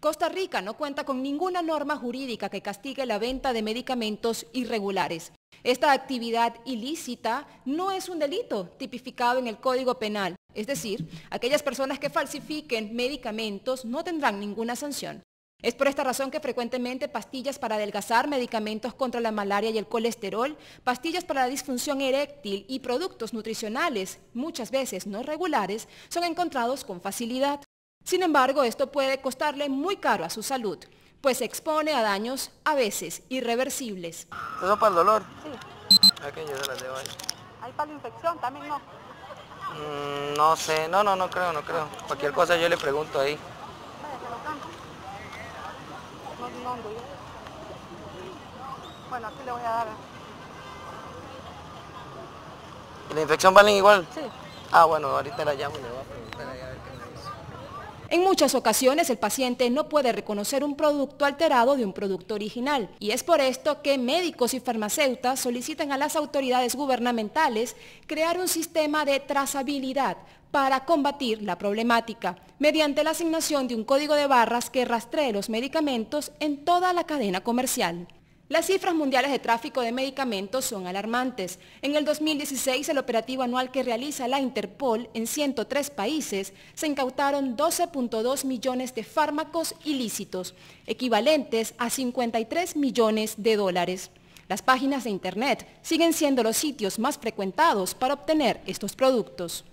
Costa Rica no cuenta con ninguna norma jurídica que castigue la venta de medicamentos irregulares. Esta actividad ilícita no es un delito tipificado en el Código Penal, es decir, aquellas personas que falsifiquen medicamentos no tendrán ninguna sanción. Es por esta razón que frecuentemente pastillas para adelgazar, medicamentos contra la malaria y el colesterol, pastillas para la disfunción eréctil y productos nutricionales, muchas veces no regulares, son encontrados con facilidad. Sin embargo, esto puede costarle muy caro a su salud, pues se expone a daños a veces irreversibles. ¿Eso para el dolor? Sí. Ok, yo se las debo ahí. Ahí para la infección también no. No sé, no creo. Cualquier cosa yo le pregunto ahí. Vaya, que lo canto. No ando yo. Bueno, aquí le voy a dar. ¿Y la infección valen igual? Sí. Ah, bueno, ahorita la llamo y le voy a preguntar ahí a ver qué me dice. En muchas ocasiones el paciente no puede reconocer un producto alterado de un producto original y es por esto que médicos y farmacéuticas solicitan a las autoridades gubernamentales crear un sistema de trazabilidad para combatir la problemática mediante la asignación de un código de barras que rastree los medicamentos en toda la cadena comercial. Las cifras mundiales de tráfico de medicamentos son alarmantes. En el 2016, el operativo anual que realiza la Interpol en 103 países, se incautaron 12.2 millones de fármacos ilícitos, equivalentes a 53 millones de dólares. Las páginas de Internet siguen siendo los sitios más frecuentados para obtener estos productos.